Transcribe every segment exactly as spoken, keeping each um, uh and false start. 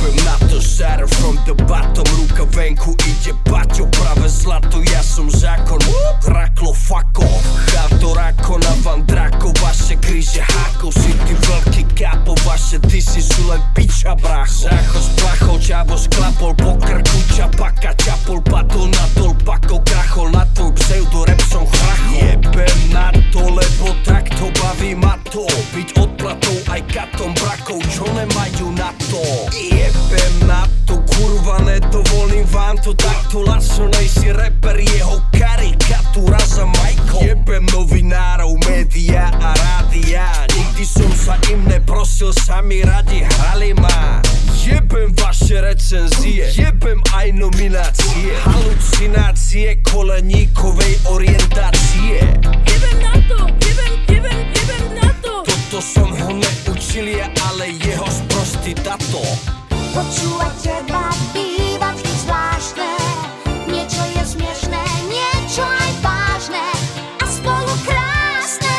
Jebem na to, shatter from the bottom. Ruka venku, ide baťo, práve zlato, ja som zákon. Raklo, fuck off, chátor ako na Van Draco. Vaše kríže hákov, si ty veľký kápo. Vaše disy sú len piča, bracho. Zácho s plachou, čavo sklapol po krku, čapaka, čapol, padol na dol, pakol, krachol na tvoj pseudo, rap som chrachol. Jebem na to, lebo takto baví ma to. Byť odplatou aj katom brakov, čo nemajú na to. Jebem na to, kurva, nedovolím vám to takto. Laco, nejsi rapper, jeho karikatúra za Majko. Jebem novinárov, média a rádia, nikdy som sa im neprosil, sami radi hrali ma. Jebem vaše recenzie, jebem aj nominácie, halucinácie koleníkovej orientácie. Jebem na to, jebem, jebem, jebem na to. Toto som ho neučil ja, ale jeho sprostý tato. Počúvať teba býva vždy zvláštne. Niečo je smiešné, niečo aj vážne a spolu krásne.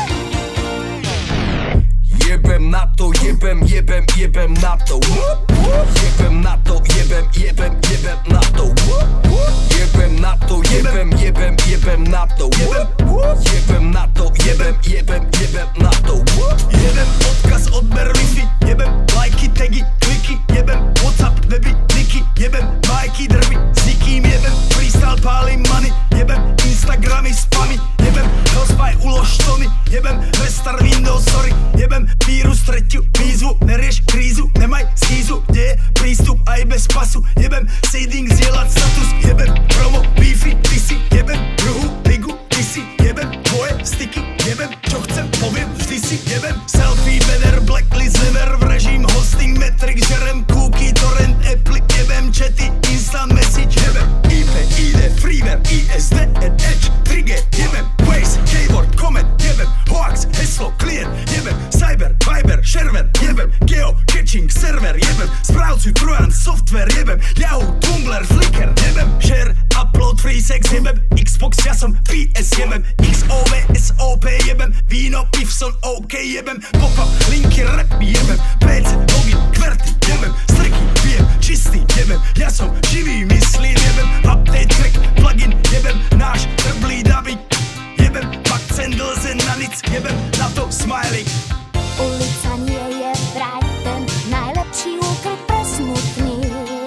Jebem na to, jebem, jebem, jebem na to. Jebem na to, jebem, jebem, jebem na to. Jebem na to, jebem, jebem, jebem na to. Jebem na to, jebem, jebem, jebem na to. Jebem odkaz, odber wifi, jebem lajky, tagy, kliky, jebem WhatsApp, weby, niky, jebem majky, drby, s nikým, jebem freestyle, pálim money, jebem Instagramy, spamy, jebem rozvaj, ulož tony, jebem restart Windows, sorry, jebem vírus, tretiu výzvu, nerieš krízu, nemaj schýzu, kde je prístup aj bez pasu, jebem seeding, zdieľať status, jebem promo, beefy, disy, jebem druhú ligu, disy, jebem tvoje sticky, jebem čo chcem, poviem, vždy si, jebem selfie, banner, blacklist, never v režim, hosting, metric, žerem kúky, torrent, apply, jebem chaty, instant message, jebem í pé, í dé, freeware, í es dé, en edge, trigger, jebem Waze, keyboard, comment, jebem hoax, heslo, klient, jebem cyber, viber, shareware, jebem geo, catching, server, jebem správcu, trojan, software, jebem Yahoo, Tumblr, Flickr, jebem share, upload, free sex, jebem Xbox, ja som pé es, jebem iks ó vé, es ó pé, jebem víno, pivson, OK, jebem pop-up, linky, rap, jebem pé cé, login, kverty, jebem striky, pijem, čistý, jebem ja som živý, myslím, jebem update, track, plugin, jebem náš trblý dubbing, jebem pak cendlze na nic, jebem na to smiley. Ulica nie je vraj ten najlepší úkryt pre smutných.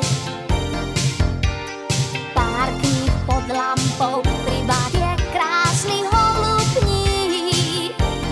Pár kníh pod lampou, pribád je krásny holubník.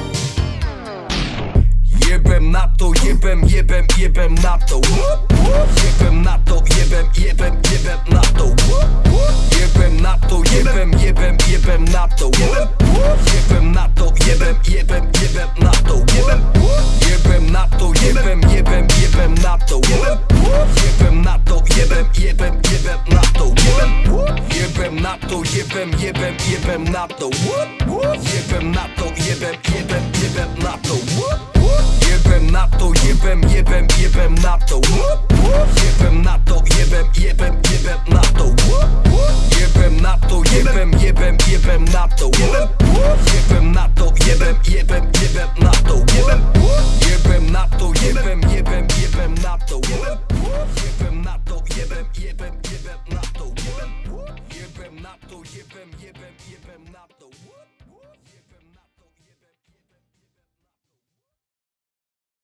Jebem na to, jebem, jebem, jebem na to. Jebem na to, jebem, jebem, jebem na to. Jebem na to, jebem, jebem, jebem na to. Jebem na to, jebem, jebem, jebem na to. Jebem na to, jebem, jebem, jebem na to. Jebem na to, jebem, jebem, jebem na to. Jebem na to, jebem, jebem, jebem na to. Jebem na to, jebem, jebem, jebem na to. Jebem na to, jebem, jebem, jebem na to. Jebem na to, jebem, jebem, jebem na to. Jebem na to, jebem, jebem, jebem na to. Jebem na to, jebem, jebem, jebem na to. Jebem na to, jebem, jebem, jebem na to. Jebem na to, jebem, jebem, jebem na to. Jebem na to, jebem, jebem, jebem na to.